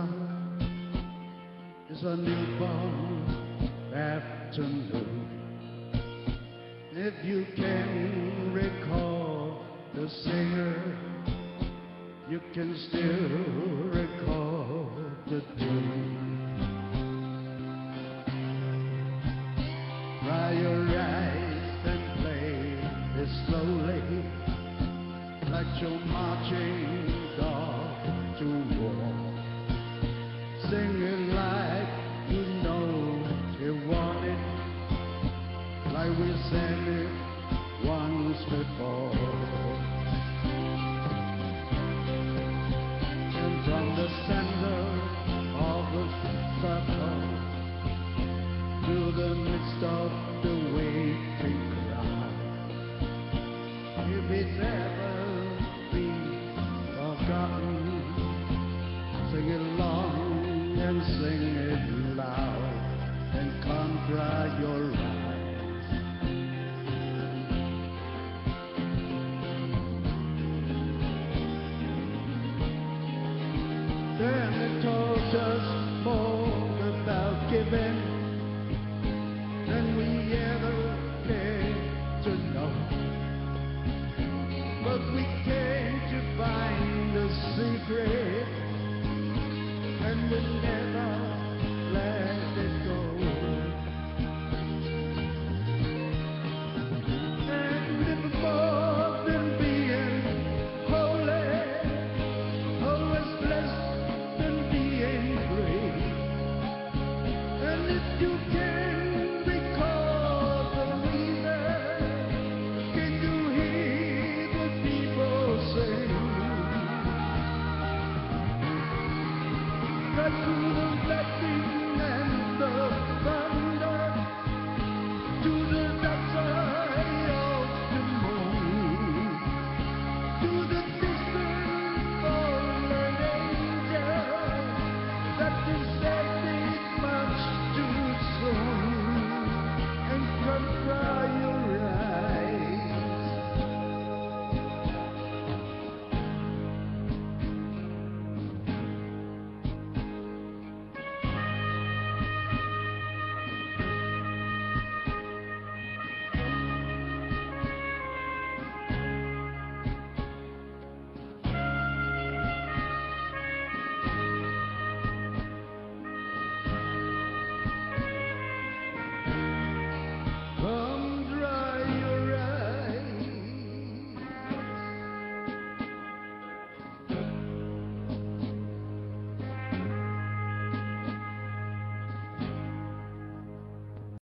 sun is a newborn afternoon. If you can recall the singer, you can still recall the tune. Dry your eyes and play it slowly, like you're marching off to war. Sing it like you know you want it, like we sang it once before. And from the center of the circle to the midst of the waiting crowd, if it's ever been forgotten, sing it long and sing it loud, and come dry your eyes. Then they told us more about giving than we ever came to know. But we came to find the secret, and we never let it go. And if more than being holy, always blessed than being great. And if you can recall the reason, can you hear the people sing? Right through the lightning and the thunder,